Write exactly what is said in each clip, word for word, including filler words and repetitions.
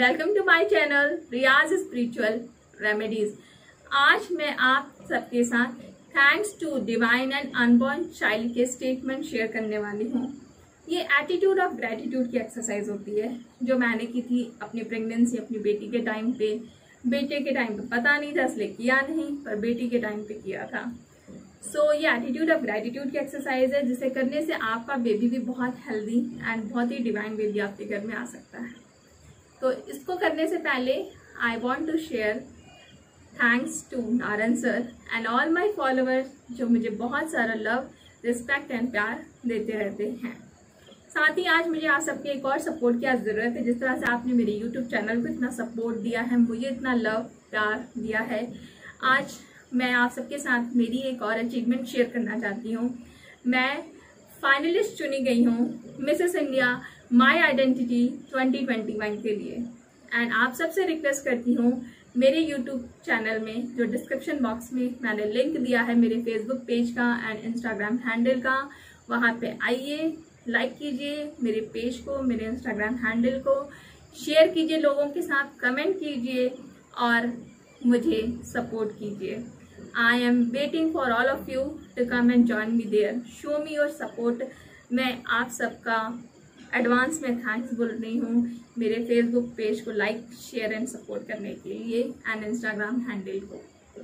Welcome to my channel Riyaz spiritual remedies. आज मैं आप सबके साथ thanks to divine and unborn child के स्टेटमेंट शेयर करने वाली हूँ। ये एटीट्यूड ऑफ ग्रेटिट्यूड की एक्सरसाइज होती है जो मैंने की थी अपनी प्रेगनेंसी अपनी बेटी के टाइम पे। बेटे के टाइम पे पता नहीं था इसलिए किया नहीं, पर बेटी के टाइम पे किया था। सो so, ये एटीट्यूड ऑफ ग्रेटिट्यूड की एक्सरसाइज है जिसे करने से आपका बेबी भी बहुत हेल्दी एंड बहुत ही डिवाइन बेबी आपके घर में आ सकता है। तो इसको करने से पहले I want to share thanks to Narayan sir and all my followers जो मुझे बहुत सारा लव, रिस्पेक्ट एंड प्यार देते रहते हैं। साथ ही आज मुझे आप सबके एक और सपोर्ट की ज़रूरत है। जिस तरह से आपने मेरे यूट्यूब चैनल को इतना सपोर्ट दिया है, मुझे इतना लव प्यार दिया है, आज मैं आप सबके साथ मेरी एक और अचीवमेंट शेयर करना चाहती हूँ। मैं फाइनलिस्ट चुनी गई हूँ Mrs India my identity twenty twenty one के लिए। एंड आप सबसे रिक्वेस्ट करती हूँ मेरे यूट्यूब चैनल में जो डिस्क्रिप्शन बॉक्स में मैंने लिंक दिया है मेरे फेसबुक पेज का एंड इंस्टाग्राम हैंडल का, वहाँ पे आइए, लाइक कीजिए मेरे पेज को, मेरे इंस्टाग्राम हैंडल को शेयर कीजिए, लोगों के साथ कमेंट कीजिए और मुझे सपोर्ट कीजिए। I am waiting for all of you to come and join me there, show me your support. मैं आप सबका एडवांस में थैंक्स बोल रही हूँ मेरे फेसबुक पेज को लाइक शेयर एंड सपोर्ट करने के लिए एंड इंस्टाग्राम हैंडल को।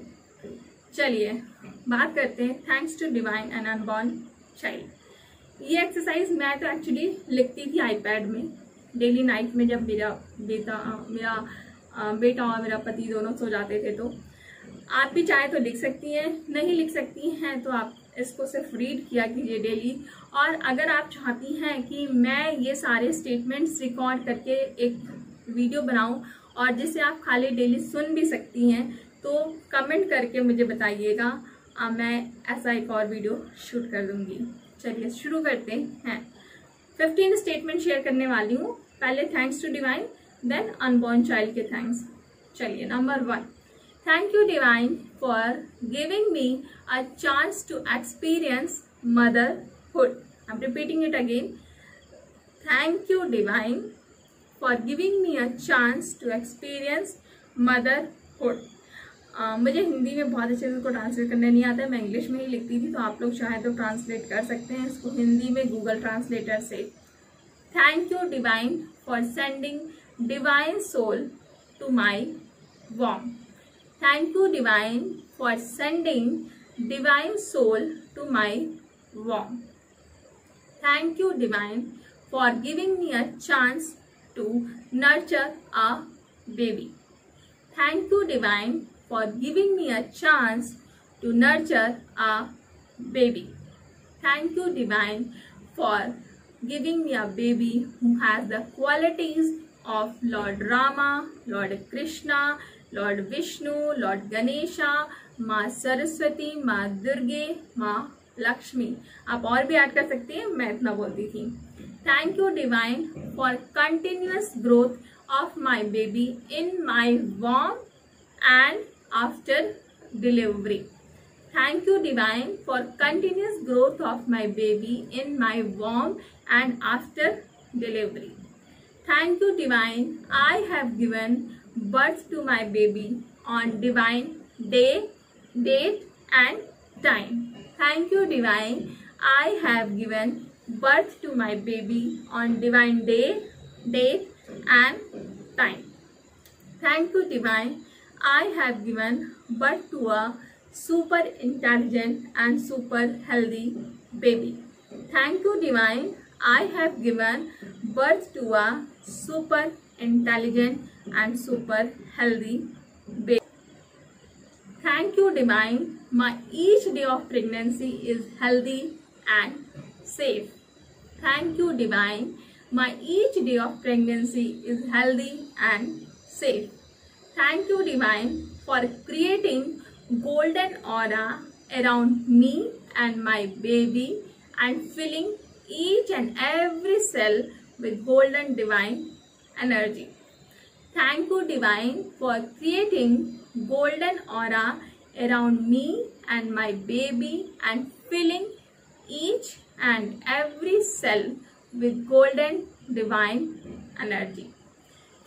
चलिए बात करते हैं thanks to divine and unborn child. ये एक्सरसाइज मैं तो एक्चुअली लिखती थी आईपैड में डेली नाइट में, जब मेरा बेटा मेरा बेटा और मेरा पति दोनों सो जाते थे। तो आप भी चाहे तो लिख सकती हैं, नहीं लिख सकती हैं तो आप इसको सिर्फ रीड किया कीजिए डेली। और अगर आप चाहती हैं कि मैं ये सारे स्टेटमेंट्स रिकॉर्ड करके एक वीडियो बनाऊं और जिसे आप खाली डेली सुन भी सकती हैं तो कमेंट करके मुझे बताइएगा, मैं ऐसा एक और वीडियो शूट कर दूंगी। चलिए शुरू करते हैं। फिफ्टीन स्टेटमेंट शेयर करने वाली हूँ। पहले thanks to divine, then unborn child के थैंक्स। चलिए number one, Thank you divine for giving me a chance to experience motherhood. I'm repeating it again. Thank you divine for giving me a chance to experience motherhood. uh, मुझे हिंदी में बहुत अच्छे से इसको translate करने नहीं आता है, मैं इंग्लिश में ही लिखती थी, तो आप लोग चाहें तो ट्रांसलेट कर सकते हैं इसको हिंदी में गूगल ट्रांसलेटर से। Thank you divine for sending divine soul to my womb. Thank you divine for sending divine soul to my womb. Thank you divine for giving me a chance to nurture a baby. Thank you divine for giving me a chance to nurture a baby. Thank you divine for giving me a baby who has the qualities of Lord Rama, Lord Krishna, Lord Vishnu, Lord Ganesha, माँ सरस्वती, माँ दुर्गे, माँ लक्ष्मी। आप और भी add कर सकते हैं, मैं इतना बोलती थी। Thank you divine for continuous growth of my baby in my warm and after delivery. Thank you divine for continuous growth of my baby in my warm and after delivery. Thank you divine, I have given birth to my baby on divine day, date and time. Thank you divine, I have given birth to my baby on divine day, date and time. Thank you divine, I have given birth to a super intelligent and super healthy baby. Thank you divine, I have given birth to a super intelligent and super healthy baby. Thank you divine, my each day of pregnancy is healthy and safe. Thank you divine, my each day of pregnancy is healthy and safe. Thank you divine for creating golden aura around me and my baby and filling each and every cell with golden divine energy. Thank you divine for creating golden aura around me and my baby and filling each and every cell with golden divine energy.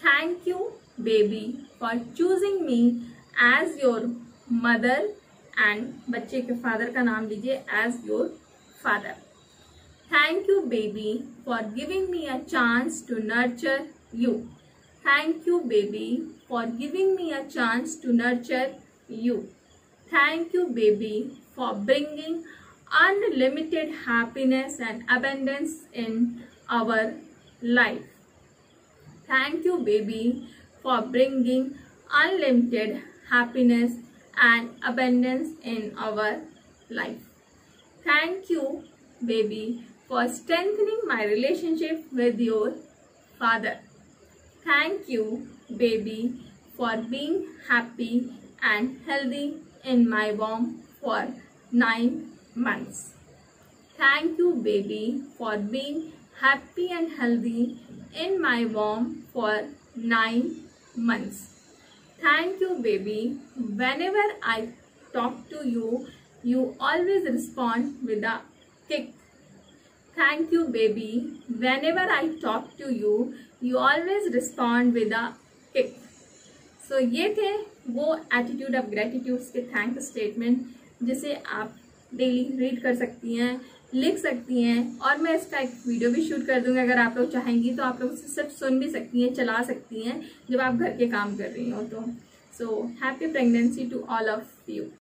Thank you, baby, for choosing me as your mother and बच्चे के father का नाम लीजिए as your father. Thank you, baby, for giving me a chance to nurture you. Thank you, baby, for giving me a chance to nurture you. Thank you, baby, for bringing unlimited happiness and abundance in our life. Thank you, baby, for bringing unlimited happiness and abundance in our life. Thank you, baby, for strengthening my relationship with your father. Thank you, baby, for being happy and healthy in my womb for nine months. Thank you, baby, for being happy and healthy in my womb for nine months. Thank you, baby. Whenever I talk to you, you always respond with a kick. Thank you, baby. Whenever I talk to you, you always respond with a kick. So ये थे वो attitude of ग्रेटिट्यूड्स के thank statement जिसे आप daily read कर सकती हैं, लिख सकती हैं, और मैं इसका एक वीडियो भी शूट कर दूंगी। अगर आप लोग चाहेंगी तो आप लोग उसे सिर्फ सुन भी सकती हैं, चला सकती हैं जब आप घर के काम कर रही हो तो। So happy pregnancy to all of you.